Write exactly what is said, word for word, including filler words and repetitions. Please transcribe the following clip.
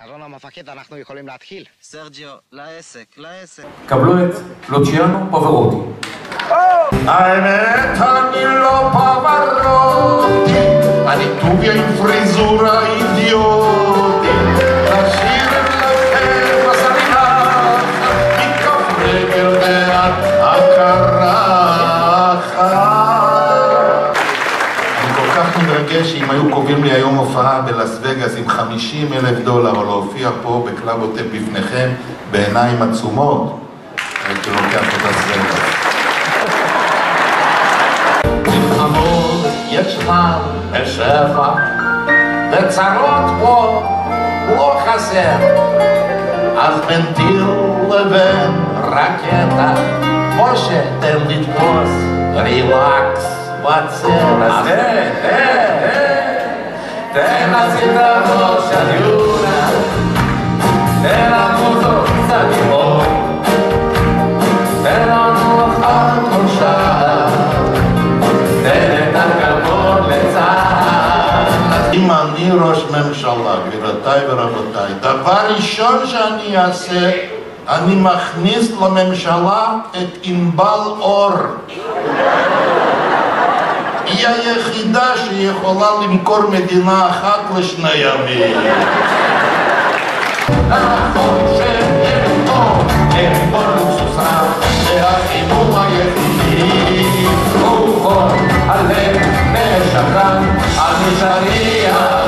אדון המפקד, אנחנו יכולים להתחיל. סרג'יו, לעסק, לעסק. קבלו את לוציאנו פברוטי. האמת, אני לא פברוטי, אני טוביה עם פריזורה אידיוטית. לשיר לכם בסרינה, מכף רגל ועד הקרחת. אני כל כך מתרגש שאם היו קובעים לי היום הופעה בלאס וגאס עם חמישים אלף דולר או להופיע פה בקלאב הוטל בפניכם בעיניים עצומות, הייתי לוקח את הסרט. מלחמות ישנן בשפע, וצרות פה לא חסר, אז בין טיל לבין רקטה, משה תן לתפוס רילקס בצל. אז תן, תן, תן, תן לסדרנו של יונה, תן למוזו קצת לימון, תן לנו אחת כל שעה, תן את הכבוד לצה"ל. אם אני ראש ממשלה, גבירותיי ורבותיי, דבר ראשון שאני אעשה, אני מכניס לממשלה את ענבל אור. היא היחידה שיכולה למכור מדינה אחת לשני ימים. נכון שהם פה, הם פה לוקסוסה, והחימום היחידי הוא חור הלב ושקרן, על נשארי